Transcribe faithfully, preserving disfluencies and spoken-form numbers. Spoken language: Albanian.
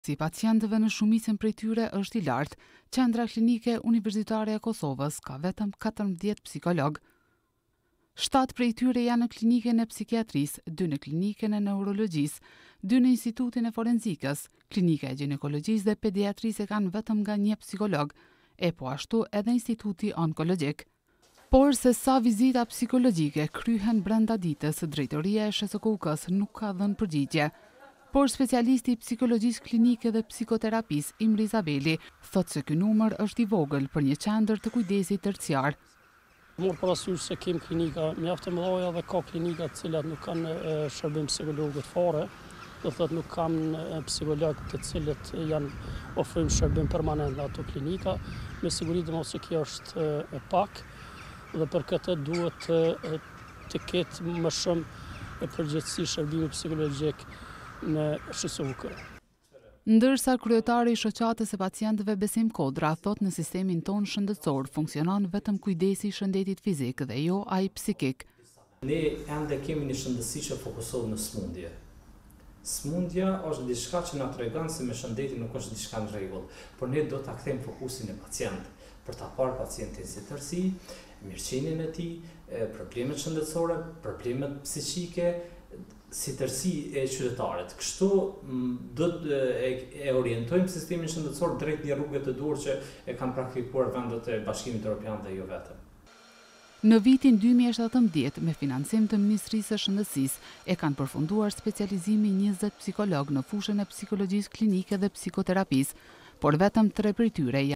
Si pacientëve në shumicën prej tyre është i lartë, Qendra Klinike Universitare e Kosovës ka vetëm katërmbëdhjetë psikolog. shtatë prej tyre janë në klinikën e psikiatrisë, dy në klinikën e neurologjisë, dy në institutin e forenzikës, klinika e ginekologjisë dhe pediatrisë kanë vetëm nga një psikolog, e po ashtu edhe instituti onkologjik. Por se sa vizita psikologjike kryhen brenda ditës, drejtoria e S H K U K-s nuk ka dhënë përgjigje. Por specialisti i psikologjisë klinike dhe psikoterapisë Imri Zabeli thotë se ky numër është i vogël për një qendër të kujdesit terciar. Morë parasysh se kem klinika mjaft të mëdha dhe ka klinika të cilat nuk kanë shërbim psikologët fare, do thotë nuk kanë psikologë të cilët janë ofrim shërbim permanent në ato klinika, me siguri të mos se kjo është e pak dhe për këtë duhet të ketë më shumë përgjegjësi shërbimi psikologjik në S H K U K. Ndërsa kryetari i shoqatës së pacientëve Besim Kodra thotë në sistemin ton shëndetësor funksionon vetëm kujdesi i shëndetit fizik dhe jo ai psikik. Ne ende kemi një shëndetësi që fokusohet në smundje. Smundja është diçka që na tregon se me shëndetin nuk është diçka në rregull, por ne do ta kthejmë fokusin në pacient, për ta parë pacientin si tërësi, mirëqenien e tij, problemet shëndetësore, problemet psiqike, si tërësi e qytetarit. Kështu do të e orientojmë sistemin shëndetësor drejt një rrugë të duhur që e kanë praktikuar vendet e Bashkimit Evropian dhe jo vetëm. Në vitin dy mijë e shtatëmbëdhjetë, me financim të Ministrisë së Shëndetësisë, e kanë përfunduar specializimin njëzet psikolog në fushën e psikologjisë klinike dhe psikoterapisë, por vetëm tre prej tyre